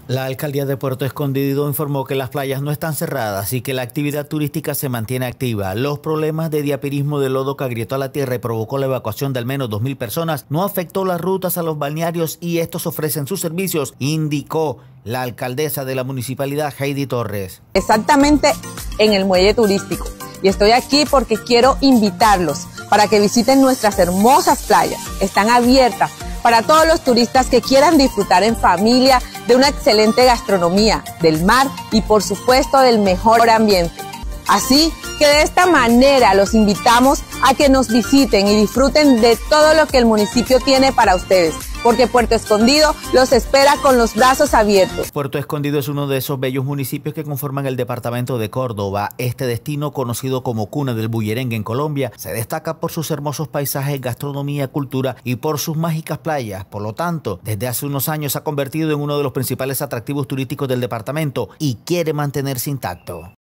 La alcaldía de Puerto Escondido informó que las playas no están cerradas y que la actividad turística se mantiene activa. Los problemas de diapirismo de lodo que agrietó a la tierra y provocó la evacuación de al menos 2.000 personas no afectó las rutas a los balnearios y estos ofrecen sus servicios, indicó la alcaldesa de la municipalidad, Heidi Torres. Exactamente en el muelle turístico. Y estoy aquí porque quiero invitarlos para que visiten nuestras hermosas playas. Están abiertas para todos los turistas que quieran disfrutar en familia de una excelente gastronomía, del mar y por supuesto del mejor ambiente. Así que de esta manera los invitamos a que nos visiten y disfruten de todo lo que el municipio tiene para ustedes, porque Puerto Escondido los espera con los brazos abiertos. Puerto Escondido es uno de esos bellos municipios que conforman el departamento de Córdoba. Este destino, conocido como cuna del bullerengue en Colombia, se destaca por sus hermosos paisajes, gastronomía, cultura y por sus mágicas playas. Por lo tanto, desde hace unos años se ha convertido en uno de los principales atractivos turísticos del departamento y quiere mantenerse intacto.